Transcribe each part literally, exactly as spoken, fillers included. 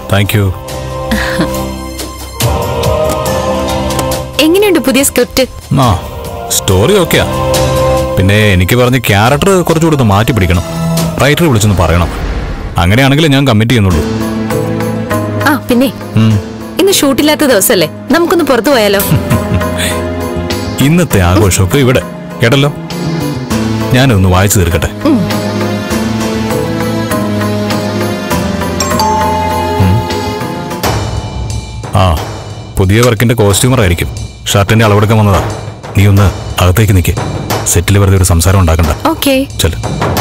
Thank you. എങ്ങനെയുണ്ട് പുതിയ script? ആ സ്റ്റോറി ഓക്കെയാ. പിന്നെ എനിക്ക് പറഞ്ഞ് ക്യാരക്ടർ കുറച്ചുകൂടെ മാറ്റി പിടിക്കണം. റൈറ്റർ വിളിച്ചൊന്ന് പറയണം. അങ്ങനെയാണെങ്കിൽ ഞാൻ കമ്മിറ്റ് ചെയ്യുന്നുള്ളൂ. ആ പിന്നെ ഇന്ന് ഷൂട്ടില്ലാത്ത ദിവസമല്ലേ, നമുക്കൊന്ന് പുറത്തു പോയാലോ? ഇന്നത്തെ ആഘോഷമൊക്കെ ഇവിടെ കേട്ടല്ലോ. ഞാനൊന്ന് വായിച്ചു തീർക്കട്ടെ. ആ പുതിയ വർക്കിന്റെ കോസ്റ്റ്യൂമർ ആയിരിക്കും. ഷർട്ടിന്റെ അളവെടുക്കാൻ വന്നതാ. നീ ഒന്ന് അകത്തേക്ക് നിൽക്കേ. സെറ്റിൽ വെറുതെ ഒരു സംസാരം ഉണ്ടാക്കണ്ട. ഓക്കേ ചെല്.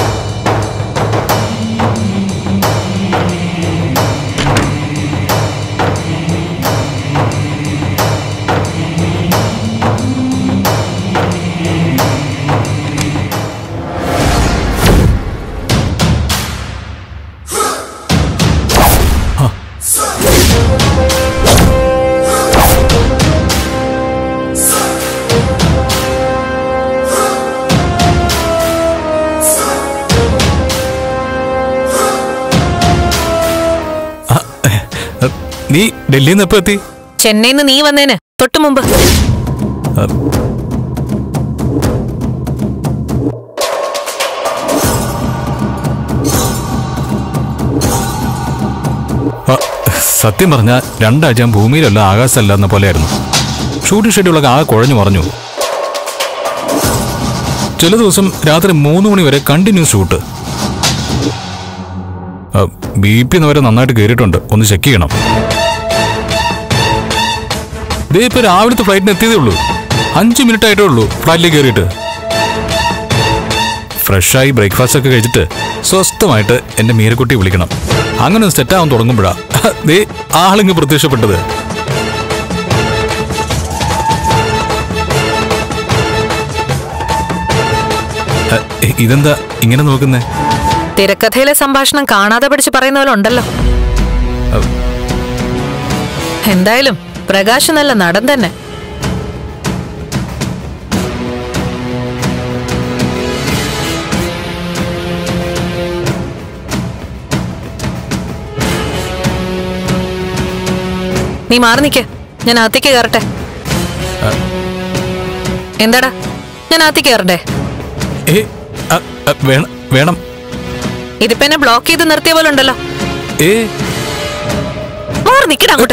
നീ ഡൽഹിയിൽ നിന്ന് എപ്പോ എത്തി? ചെന്നൈയിൽ നിന്ന് നീ വന്നേന് തൊട്ടു മുമ്പ്. സത്യം പറഞ്ഞ രണ്ടാഴ്ച ഭൂമിയിലല്ല ആകാശമല്ല എന്ന പോലെയായിരുന്നു. ഷൂട്ടിംഗ് ഷെഡ്യൂളൊക്കെ ആകെ കുഴഞ്ഞു മറിഞ്ഞു. ചില ദിവസം രാത്രി മൂന്ന് മണി വരെ കണ്ടിന്യൂസ് ഷൂട്ട്. ബി പി വരെ നന്നായിട്ട് കയറിയിട്ടുണ്ട്. ഒന്ന് ചെക്ക് ചെയ്യണം. ഇതേ ഇപ്പൊ രാവിലത്തെ ഫ്ലൈറ്റിന് എത്തിയതേ ഉള്ളൂ. അഞ്ച് മിനിറ്റ് ആയിട്ടേ ഉള്ളൂ ഫ്ലൈറ്റിലേക്ക് കയറിയിട്ട്. ഫ്രഷായി ബ്രേക്ക്ഫാസ്റ്റ് ഒക്കെ കഴിച്ചിട്ട് സ്വസ്ഥമായിട്ട് എന്റെ മീരക്കുട്ടി വിളിക്കണം. അങ്ങനെ സെറ്റ് ആവാൻ തുടങ്ങുമ്പോഴാ ദേ ആളിങ്ങ് പ്രത്യക്ഷപ്പെട്ടത്. ഇതെന്താ ഇങ്ങനെ നോക്കുന്നേ? തിരക്കഥയിലെ സംഭാഷണം കാണാതെ പഠിച്ച് പറയുന്ന പോലെ ഉണ്ടല്ലോ. എന്തായാലും പ്രകാശ് നല്ല നടൻ തന്നെ. നീ മാറി നിൽക്ക്, ഞാൻ അകത്തേക്ക് കയറട്ടെ. എന്താടാ, ഞാൻ അകത്തേക്ക് കയറണ്ടേ? വേണം. ഇതിപ്പോ എന്നെ ബ്ലോക്ക് ചെയ്ത് നിർത്തിയ പോലെ ഉണ്ടല്ലോ. മാറി നിൽക്കടാ അങ്ങോട്ട്.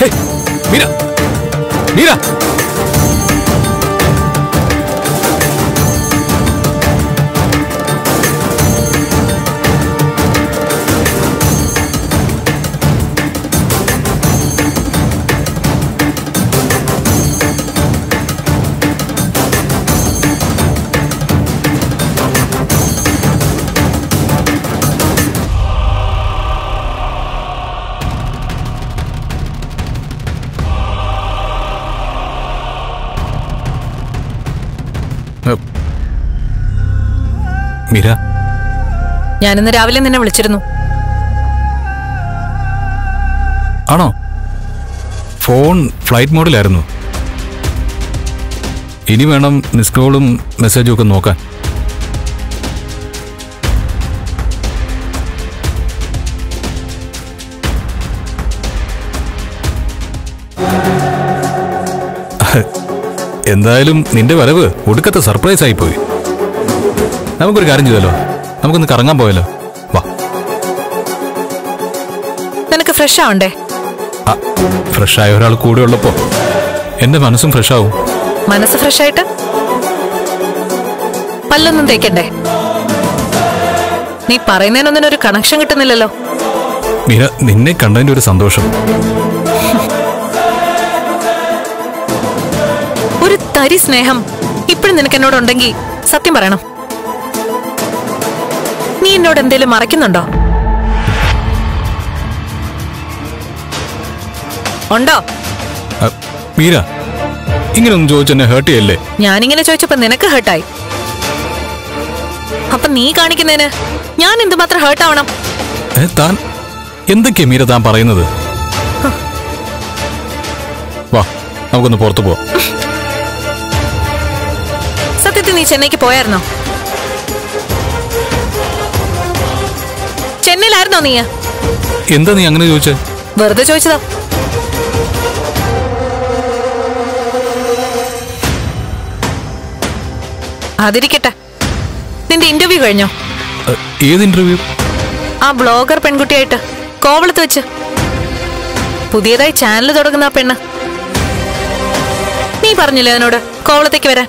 മീര, ഞാനിന്ന് രാവിലെ നിന്നെ വിളിച്ചിരുന്നു. ആണോ? ഫോൺ ഫ്ലൈറ്റ് മോഡിലായിരുന്നു. ഇനി വേണം മിസ് കോളും മെസ്സേജും ഒക്കെ നോക്കാൻ. എന്തായാലും നിന്റെ വരവ് ഒടുക്കത്തെ സർപ്രൈസ് ആയിപ്പോയി. നമുക്കൊരു കാര്യം ചെയ്തല്ലോ, നമുക്കൊന്ന് കറങ്ങാൻ പോയല്ലോ. വാ. നിനക്ക് ഫ്രഷ് ആവണ്ടേ? ഫ്രഷ് ആയ ഒരാൾ കൂടെ ഉള്ളപ്പോ എന്റെ മനസ്സും ഫ്രഷ് ആവും. മനസ്സ് ഫ്രഷ് ആയിട്ട് പല്ലൊന്നും തേക്കണ്ടേ? നീ പറയുന്നതിനൊന്നും ഒരു കണക്ഷൻ കിട്ടുന്നില്ലല്ലോ. മീര, നിന്നെ കണ്ടതിന്റെ ഒരു സന്തോഷം. ഒരു തരി സ്നേഹം ഇപ്പോഴും നിനക്ക് എന്നോടുണ്ടെങ്കിൽ സത്യം പറയണം. നീ എന്നോട് എന്തേലും മറയ്ക്കുന്നുണ്ടോ? ഉണ്ടോ? മീര, ഇങ്ങനൊന്നും ചോദിച്ചെന്നെ ഹേർട്ട് ചെയ്യല്ലേ. ഞാനിങ്ങനെ ചോദിച്ചപ്പോ നിനക്ക് ഹേർട്ടായി. അപ്പൊ നീ കാണിക്കുന്നതിന് ഞാൻ എന്തുമാത്രം ഹേർട്ടാവണം? താൻ എന്തൊക്കെയാ മീര താൻ പറയുന്നത്? വാ, നമുക്കൊന്ന് പുറത്തു പോവാം. സത്യത്തിൽ നീ ചെന്നൈക്ക് പോയായിരുന്നോ? ചെന്നൈയിലായിരുന്നോ നീ? എന്താ നീ അങ്ങനെ ചോദിച്ചേ? വെറുതെ ചോദിച്ചതാ. അതിരിക്കട്ടെ, നിന്റെ ഇന്റർവ്യൂ കഴിഞ്ഞോ? ഏത് ഇന്റർവ്യൂ? ആ ബ്ലോഗർ പെൺകുട്ടിയായിട്ട് കോവളത്ത് വെച്ച്. പുതിയതായി ചാനൽ തുടങ്ങുന്ന ആ പെണ്ണ്. നീ പറഞ്ഞില്ലേ അതിനോട് കോവളത്തേക്ക് വരാൻ?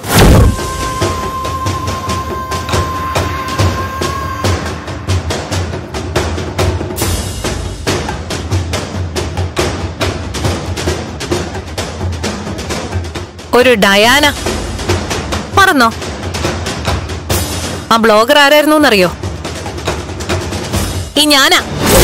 ഒരു ഡയാന. മറന്നോ? ആ ബ്ലോഗർ ആരായിരുന്നു എന്നറിയോ? ഈ ഞാനാ.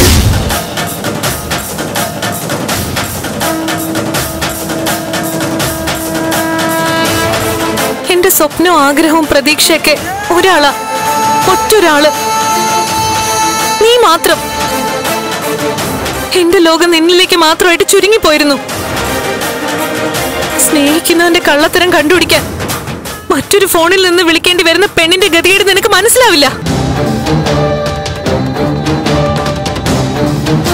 എന്റെ സ്വപ്നവും ആഗ്രഹവും പ്രതീക്ഷയൊക്കെ ഒരാളാ, ഒറ്റൊരാള്, നീ മാത്രം. എന്റെ ലോകം നിന്നിലേക്ക് മാത്രമായിട്ട് ചുരുങ്ങിപ്പോയിരുന്നു. സ്നേഹിക്കുന്നവന്റെ കള്ളത്തരം കണ്ടുപിടിക്കാൻ മറ്റൊരു ഫോണിൽ നിന്ന് വിളിക്കേണ്ടി വരുന്ന പെണ്ണിന്റെ ഗതികേട് നിനക്ക് മനസ്സിലാവില്ല.